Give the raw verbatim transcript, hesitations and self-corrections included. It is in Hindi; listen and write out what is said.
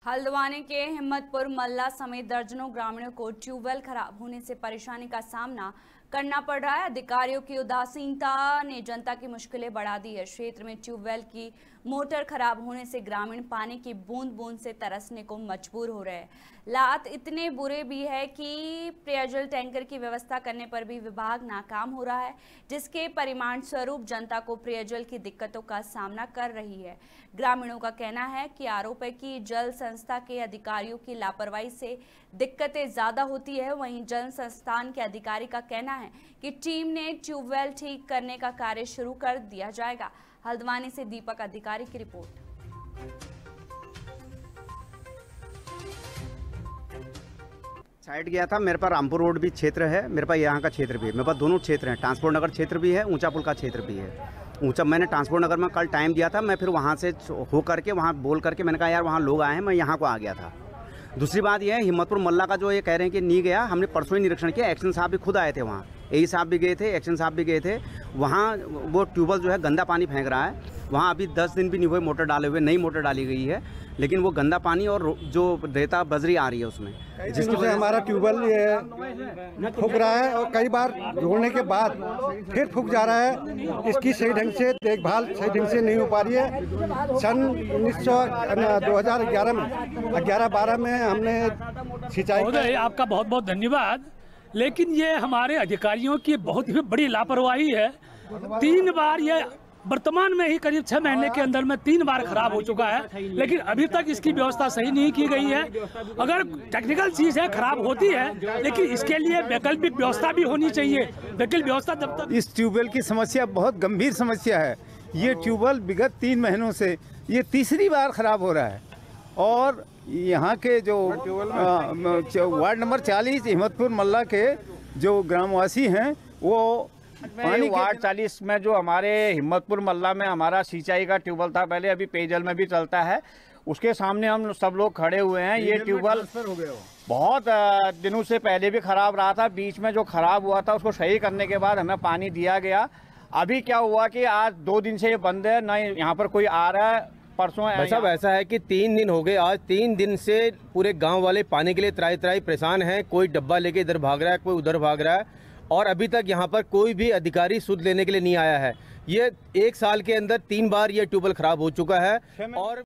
हल्द्वानी के हिम्मतपुर मल्ला समेत दर्जनों ग्रामीणों को ट्यूबवेल खराब होने से परेशानी का सामना करना पड़ रहा है। अधिकारियों की उदासीनता ने जनता की मुश्किलें बढ़ा दी है। क्षेत्र में ट्यूबवेल की मोटर खराब होने से ग्रामीण पानी की बूंद बूंद से तरसने को मजबूर हो रहे हैं। हालात इतने बुरे भी है कि पेयजल टैंकर की व्यवस्था करने पर भी विभाग नाकाम हो रहा है, जिसके परिणाम स्वरूप जनता को पेयजल की दिक्कतों का सामना कर रही है। ग्रामीणों का कहना है कि आरोप है कि जल संस्था के अधिकारियों की लापरवाही से दिक्कतें ज्यादा होती है। वहीं जल संस्थान के अधिकारी का कहना है कि टीम ने ट्यूबवेल ठीक करने का कार्य शुरू कर दिया जाएगा। हल्द्वानी से दीपक अधिकारी की रिपोर्ट। साइड गया था। मेरे पास रामपुर रोड भी क्षेत्र है, मेरे पास यहाँ का क्षेत्र भी है, मेरे पास दोनों क्षेत्र हैं। ट्रांसपोर्ट नगर क्षेत्र भी है, ऊंचा पुल का क्षेत्र भी है। ऊंचा मैंने ट्रांसपोर्ट नगर में कल टाइम दिया था, मैं फिर वहाँ से हो करके वहाँ बोल करके मैंने कहा यार वहाँ लोग आए हैं, मैं यहाँ को आ गया था। दूसरी बात यह है हिम्मतपुर मल्ला का जो ये कह रहे हैं कि नहीं गया, हमने परसों ही निरीक्षण किया। एक्शन साहब भी खुद आए थे वहाँ, एई साहब भी गए थे, एक्शन साहब भी गए थे। वहाँ वो ट्यूबवेल जो है गंदा पानी फेंक रहा है। वहाँ अभी दस दिन भी नहीं हुए मोटर डाले हुए, नई मोटर डाली गई है, लेकिन वो गंदा पानी और जो रेता बजरी आ रही है उसमें, जिसकी वजह से हमारा ट्यूबवेल ये फूक रहा है और कई बार जोड़ने के बाद फिर फूक जा रहा है। इसकी सही ढंग से देखभाल सही ढंग से नहीं हो पा रही है। सन उन्नीस सौ दो हजार ग्यारह में ग्यारह बारह में हमने सिंचाई। आपका बहुत बहुत धन्यवाद। लेकिन ये हमारे अधिकारियों की बहुत ही बड़ी लापरवाही है। तीन बार ये वर्तमान में ही करीब छह महीने के अंदर में तीन बार खराब हो चुका है, लेकिन अभी तक इसकी व्यवस्था सही नहीं की गई है। अगर टेक्निकल चीज है खराब होती है, लेकिन इसके लिए वैकल्पिक व्यवस्था भी होनी चाहिए। वैकल्पिक व्यवस्था जब तक इस ट्यूबवेल की समस्या बहुत गंभीर समस्या है। ये ट्यूबवेल विगत तीन महीनों से ये तीसरी बार खराब हो रहा है और यहाँ के जो वार्ड नंबर चालीस हिम्मतपुर मल्ला के जो ग्रामवासी हैं वो पानी वार्ड चालीस में जो हमारे हिम्मतपुर मल्ला में हमारा सिंचाई का ट्यूबवेल था, पहले अभी पेयजल में भी चलता है, उसके सामने हम सब लोग खड़े हुए हैं। ये ट्यूबवेल बहुत दिनों से पहले भी खराब रहा था। बीच में जो खराब हुआ था उसको सही करने के बाद हमें पानी दिया गया। अभी क्या हुआ कि आज दो दिन से ये बंद है, न यहाँ पर कोई आ रहा है। परसों सब ऐसा है कि तीन दिन हो गए, आज तीन दिन से पूरे गांव वाले पानी के लिए त्राई त्राई परेशान हैं। कोई डब्बा लेके इधर भाग रहा है, कोई उधर भाग रहा है और अभी तक यहाँ पर कोई भी अधिकारी सुध लेने के लिए नहीं आया है। ये एक साल के अंदर तीन बार ये ट्यूबवेल खराब हो चुका है और